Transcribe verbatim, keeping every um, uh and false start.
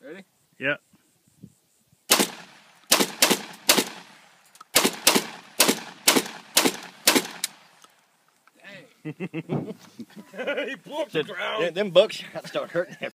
Ready? Yep. Dang. He blew up the ground. Them buckshots start hurting.